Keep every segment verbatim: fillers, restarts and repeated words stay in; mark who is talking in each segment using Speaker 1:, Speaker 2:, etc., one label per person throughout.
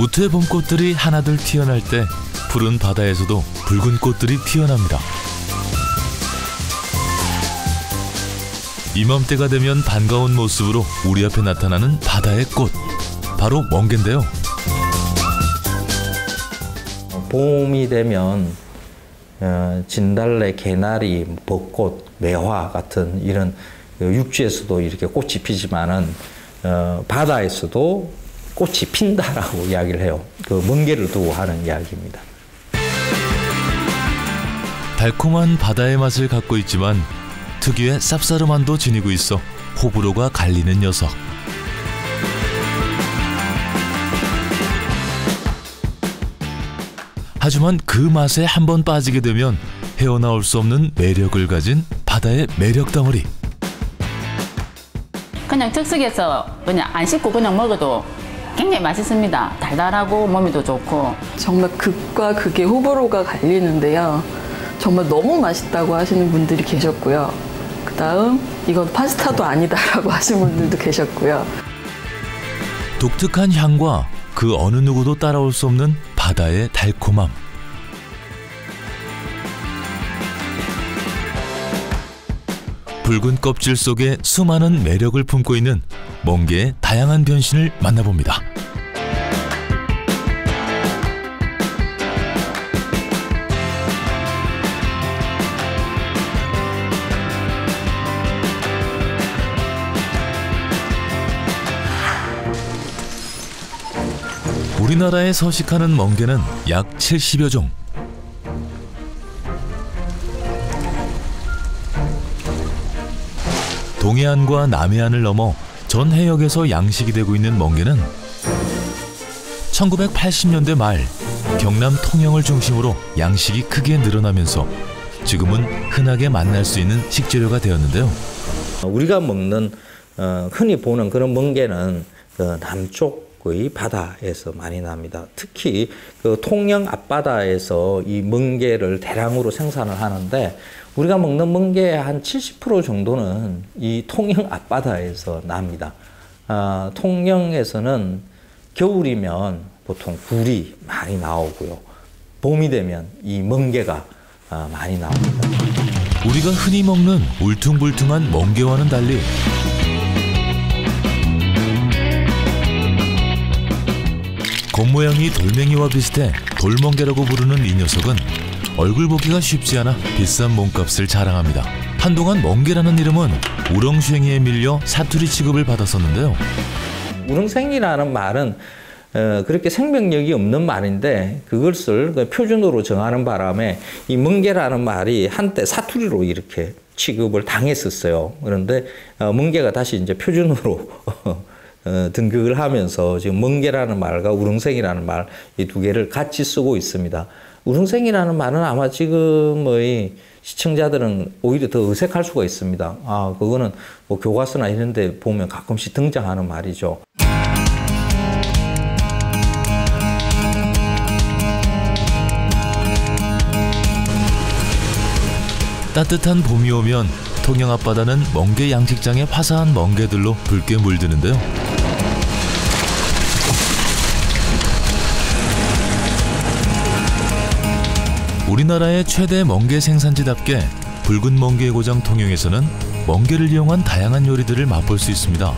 Speaker 1: 무트의 봄꽃들이 하나둘 튀어날 때 푸른 바다에서도 붉은 꽃들이 피어납니다. 이맘때가 되면 반가운 모습으로 우리 앞에 나타나는 바다의 꽃, 바로 멍게인데요.
Speaker 2: 봄이 되면 진달래, 개나리, 벚꽃, 매화 같은 이런 육지에서도 이렇게 꽃이 피지만은 바다에서도 꽃이 핀다라고 이야기를 해요. 그 멍게를 두고 하는 이야기입니다.
Speaker 1: 달콤한 바다의 맛을 갖고 있지만 특유의 쌉싸름함도 지니고 있어 호불호가 갈리는 녀석. 하지만 그 맛에 한번 빠지게 되면 헤어나올 수 없는 매력을 가진 바다의 매력 덩어리.
Speaker 3: 그냥 즉석에서 그냥 안 씻고 그냥 먹어도 굉장히 맛있습니다. 달달하고 몸에도 좋고.
Speaker 4: 정말 극과 극의 호불호가 갈리는데요. 정말 너무 맛있다고 하시는 분들이 계셨고요. 그 다음 이건 파스타도 아니다라고 하시는 분들도 계셨고요.
Speaker 1: 독특한 향과 그 어느 누구도 따라올 수 없는 바다의 달콤함. 붉은 껍질 속에 수많은 매력을 품고 있는 멍게의 다양한 변신을 만나봅니다. 우리나라에 서식하는 멍게는 약 칠십여 종. 동해안과 남해안을 넘어 전 해역에서 양식이 되고 있는 멍게는 천구백팔십 년대 말 경남 통영을 중심으로 양식이 크게 늘어나면서 지금은 흔하게 만날 수 있는 식재료가 되었는데요.
Speaker 2: 우리가 먹는 어, 흔히 보는 그런 멍게는 그 남쪽의 바다에서 많이 납니다. 특히 그 통영 앞바다에서 이 멍게를 대량으로 생산을 하는데 우리가 먹는 멍게의 한 칠십 퍼센트 정도는 이 통영 앞바다에서 납니다. 아, 통영에서는 겨울이면 보통 굴이 많이 나오고요. 봄이 되면 이 멍게가 아, 많이 나옵니다.
Speaker 1: 우리가 흔히 먹는 울퉁불퉁한 멍게와는 달리 겉모양이 돌멩이와 비슷해 돌멍게라고 부르는 이 녀석은 얼굴 보기가 쉽지 않아 비싼 몸값을 자랑합니다. 한동안 멍게라는 이름은 우렁쉥이에 밀려 사투리 취급을 받았었는데요.
Speaker 2: 우렁쉥이라는 말은 어, 그렇게 생명력이 없는 말인데 그것을 표준어로 정하는 바람에 이 멍게라는 말이 한때 사투리로 이렇게 취급을 당했었어요. 그런데 어, 멍게가 다시 이제 표준어로 어, 등극을 하면서 지금 멍게라는 말과 우렁쉥이라는 말 이 두 개를 같이 쓰고 있습니다. 우렁쉥이라는 말은 아마 지금의 시청자들은 오히려 더 어색할 수가 있습니다. 아, 그거는 뭐 교과서나 이런 데 보면 가끔씩 등장하는 말이죠.
Speaker 1: 따뜻한 봄이 오면 통영 앞바다는 멍게 양식장의 화사한 멍게들로 붉게 물드는데요. 우리나라의 최대 멍게 생산지답게 붉은 멍게의 고장 통영에서는 멍게를 이용한 다양한 요리들을 맛볼 수 있습니다.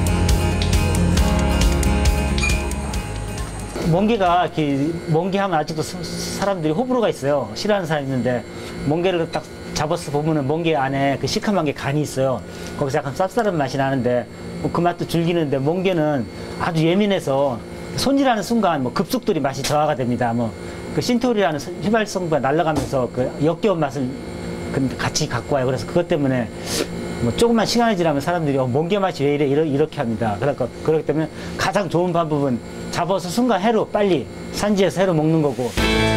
Speaker 5: 멍게가 이렇게 멍게 하면 아직도 사람들이 호불호가 있어요. 싫어하는 사람이 있는데 멍게를 딱 잡아서 보면은 멍게 안에 그 시커먼 게 간이 있어요. 거기서 약간 쌉싸름 맛이 나는데 뭐 그 맛도 즐기는데 멍게는 아주 예민해서 손질하는 순간 뭐 급속도로 맛이 저하가 됩니다. 뭐 그 신토리라는 휘발성분이 날아가면서 그 역겨운 맛을 같이 갖고 와요. 그래서 그것 때문에 뭐 조금만 시간이 지나면 사람들이 어, 멍게 맛이 왜 이래 이러, 이렇게 합니다. 그러니까 그렇기 때문에 가장 좋은 방법은 잡아서 순간 회로 빨리 산지에서 회로 먹는 거고.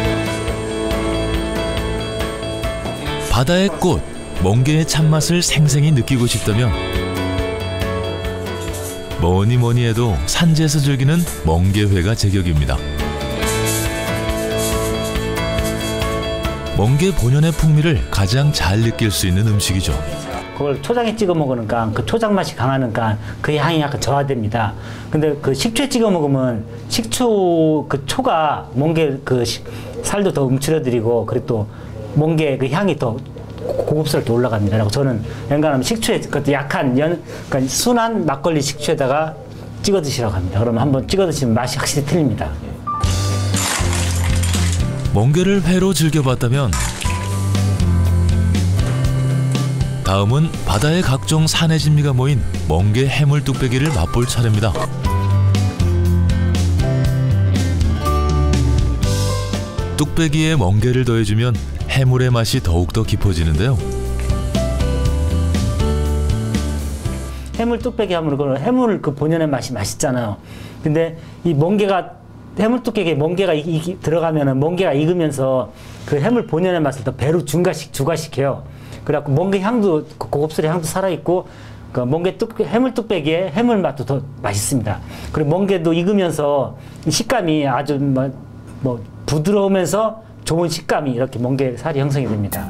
Speaker 1: 바다의 꽃, 멍게의 참맛을 생생히 느끼고 싶다면 뭐니 뭐니 해도 산지에서 즐기는 멍게회가 제격입니다. 멍게 본연의 풍미를 가장 잘 느낄 수 있는 음식이죠.
Speaker 5: 그 그걸 초장에 찍어 먹으니까 그 초장 맛이 강하니까 그 향이 약간 저하됩니다. 근데 그 식초에 찍어 먹으면 식초 그 초가 멍게 그 시, 살도 더 움츠러들이고 그리고 또 멍게 그 향이 더 고급스럽게 올라갑니다. 그래서 저는 웬간하면 식초에 그것도 약한 연 그러니까 순한 막걸리 식초에다가 찍어 드시라고 합니다. 그러면 한번 찍어 드시면 맛이 확실히 틀립니다.
Speaker 1: 멍게를 회로 즐겨봤다면 다음은 바다의 각종 산의 진미가 모인 멍게 해물 뚝배기를 맛볼 차례입니다. 뚝배기에 멍게를 더해주면 해물의 맛이 더욱더 깊어지는데요.
Speaker 5: 해물 뚝배기 하면 그 해물 그 본연의 맛이 맛있잖아요. 근데 이 멍게가 해물 뚝배기에 멍게가 이, 이, 들어가면은 멍게가 익으면서 그 해물 본연의 맛을 더 배로 중가식 주가시켜요. 그래갖고 멍게 향도 고급스러운 향도 살아있고 그 멍게 뚝 해물 뚝배기에 해물 맛도 더 맛있습니다. 그리고 멍게도 익으면서 식감이 아주 뭐, 뭐 부드러우면서 좋은 식감이 이렇게 멍게 살이 형성이 됩니다.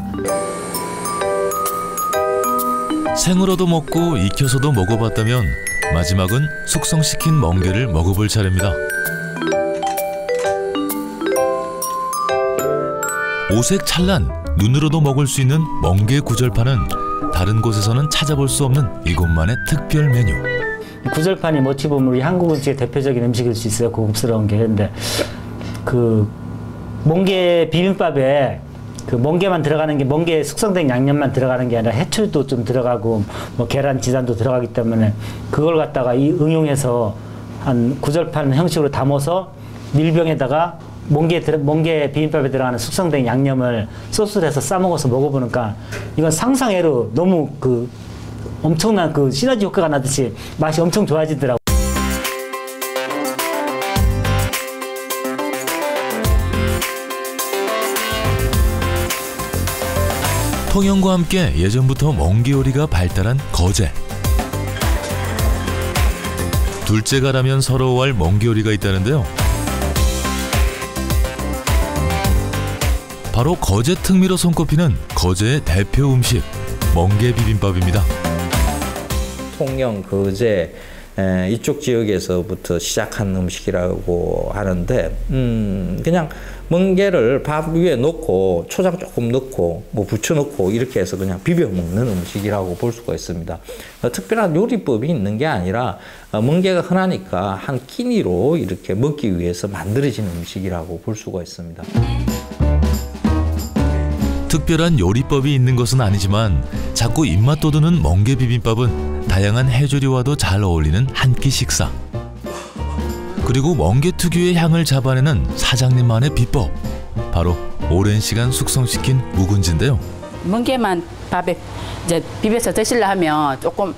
Speaker 1: 생으로도 먹고 익혀서도 먹어봤다면 마지막은 숙성시킨 멍게를 먹어볼 차례입니다. 오색 찬란, 눈으로도 먹을 수 있는 멍게 구절판은 다른 곳에서는 찾아볼 수 없는 이곳만의 특별 메뉴.
Speaker 5: 구절판이 어찌 보면 우리 한국 음식의 대표적인 음식일 수 있어요. 고급스러운 게. 근데 그 멍게 비빔밥에 그 멍게만 들어가는 게 멍게 숙성된 양념만 들어가는 게 아니라 해초도 좀 들어가고 뭐 계란 지단도 들어가기 때문에 그걸 갖다가 이 응용해서 한 구절판 형식으로 담아서 밀병에다가 멍게, 멍게 비빔밥에 들어가는 숙성된 양념을 소스를 해서 싸먹어서 먹어보니까 이건 상상외로 너무 그 엄청난 그 시너지 효과가 나듯이 맛이 엄청 좋아지더라고요.
Speaker 1: 통영과 함께 예전부터 멍게 요리가 발달한 거제. 둘째가라면 서러워할 멍게 요리가 있다는데요. 바로 거제 특미로 손꼽히는 거제의 대표 음식 멍게 비빔밥입니다.
Speaker 2: 통영, 거제 에, 이쪽 지역에서부터 시작한 음식이라고 하는데 음, 그냥 멍게를 밥 위에 넣고 초장 조금 넣고 뭐 부쳐 넣고 이렇게 해서 그냥 비벼 먹는 음식이라고 볼 수가 있습니다. 어, 특별한 요리법이 있는 게 아니라 어, 멍게가 흔하니까 한 끼니로 이렇게 먹기 위해서 만들어진 음식이라고 볼 수가 있습니다.
Speaker 1: 특별한 요리법이 있는 것은 아니지만 자꾸 입맛 돋우는 멍게 비빔밥은 다양한 해조류와도 잘 어울리는 한 끼 식사. 그리고 멍게 특유의 향을 잡아내는 사장님만의 비법. 바로 오랜 시간 숙성시킨 묵은지인데요.
Speaker 3: 멍게만 밥에 이제 비벼서 드시려 하면 조금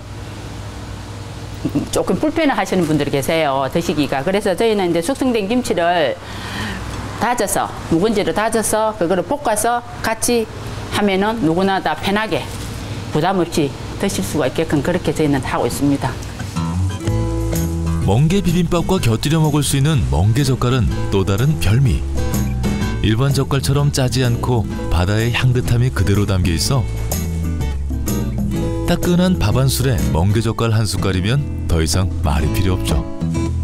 Speaker 3: 조금 불편해 하시는 분들이 계세요. 드시기가. 그래서 저희는 이제 숙성된 김치를 다져서 묵은지를 다져서 그거를 볶아서 같이 하면은 누구나 다 편하게 부담 없이 드실 수가 있게끔 그렇게 저희는 하고 있습니다.
Speaker 1: 멍게 비빔밥과 곁들여 먹을 수 있는 멍게 젓갈은 또 다른 별미. 일반 젓갈처럼 짜지 않고 바다의 향긋함이 그대로 담겨 있어 따끈한 밥 한 술에 멍게 젓갈 한 숟갈이면 더 이상 말이 필요 없죠.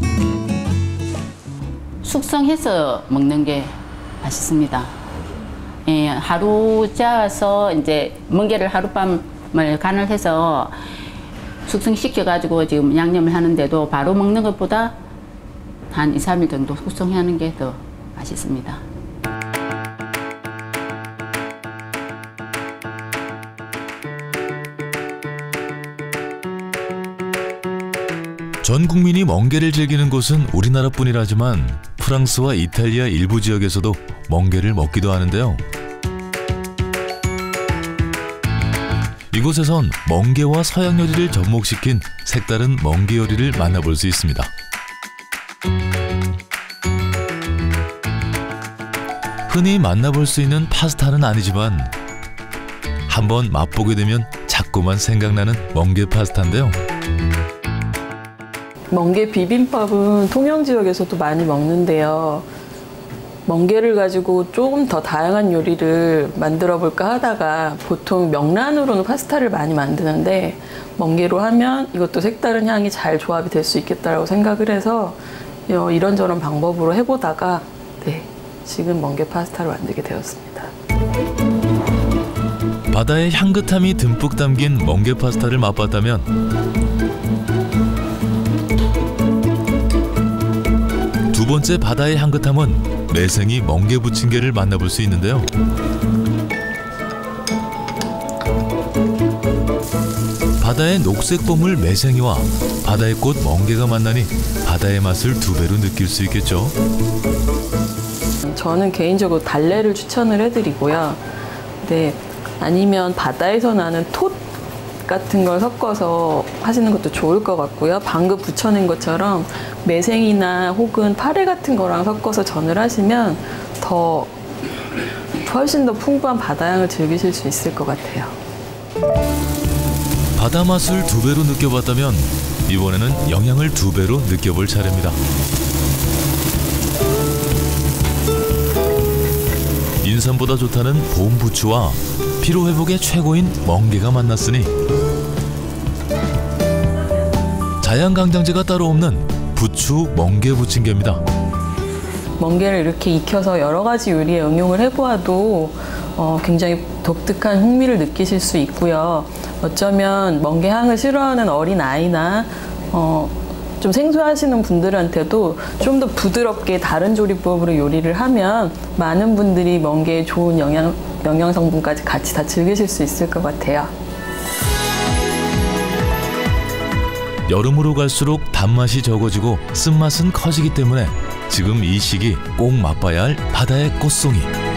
Speaker 3: 숙성해서 먹는 게 맛있습니다. 예, 하루 짜서 이제 멍게를 하룻밤을 간을 해서 숙성시켜가지고 지금 양념을 하는데도 바로 먹는 것보다 한 이, 삼 일 정도 숙성하는 게 더 맛있습니다.
Speaker 1: 전 국민이 멍게를 즐기는 곳은 우리나라뿐이라지만 프랑스와 이탈리아 일부 지역에서도 멍게를 먹기도 하는데요. 이곳에선 멍게와 서양 요리를 접목시킨 색다른 멍게 요리를 만나볼 수 있습니다. 흔히 만나볼 수 있는 파스타는 아니지만 한번 맛보게 되면 자꾸만 생각나는 멍게 파스타인데요.
Speaker 4: 멍게 비빔밥은 통영 지역에서도 많이 먹는데요. 멍게를 가지고 조금 더 다양한 요리를 만들어 볼까 하다가 보통 명란으로는 파스타를 많이 만드는데 멍게로 하면 이것도 색다른 향이 잘 조합이 될 수 있겠다라고 생각을 해서 이런저런 방법으로 해보다가 네, 지금 멍게 파스타를 만들게 되었습니다.
Speaker 1: 바다의 향긋함이 듬뿍 담긴 멍게 파스타를 맛봤다면 두 번째 바다의 향긋함은 매생이 멍게 부침개를 만나볼 수 있는데요. 바다의 녹색 보물 매생이와 바다의 꽃 멍게가 만나니 바다의 맛을 두 배로 느낄 수 있겠죠.
Speaker 4: 저는 개인적으로 달래를 추천을 해드리고요. 네, 아니면 바다에서 나는 톳 같은 걸 섞어서 하시는 것도 좋을 것 같고요. 방금 부쳐낸 것처럼 매생이나 혹은 파래 같은 거랑 섞어서 전을 하시면 더 훨씬 더 풍부한 바다향을 즐기실 수 있을 것 같아요.
Speaker 1: 바다 맛을 두 배로 느껴봤다면 이번에는 영양을 두 배로 느껴볼 차례입니다. 인삼보다 좋다는 봄 부추와 피로회복에 최고인 멍게가 만났으니 자양강장제가 따로 없는 부추 멍게 부침개입니다.
Speaker 4: 멍게를 이렇게 익혀서 여러 가지 요리에 응용을 해보아도 어, 굉장히 독특한 흥미를 느끼실 수 있고요. 어쩌면 멍게 향을 싫어하는 어린 아이나 어, 좀 생소하시는 분들한테도 좀 더 부드럽게 다른 조리법으로 요리를 하면 많은 분들이 멍게의 좋은 영양, 영양 성분까지 같이 다 즐기실 수 있을 것 같아요.
Speaker 1: 여름으로 갈수록 단맛이 적어지고 쓴맛은 커지기 때문에 지금 이 시기 꼭 맛봐야 할 바다의 꽃송이.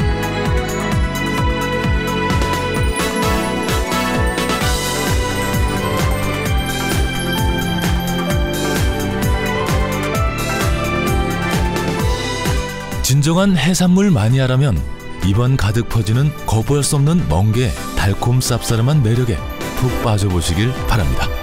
Speaker 1: 진정한 해산물 마니아라면 입안 가득 퍼지는 거부할 수 없는 멍게의 달콤 쌉싸름한 매력에 푹 빠져보시길 바랍니다.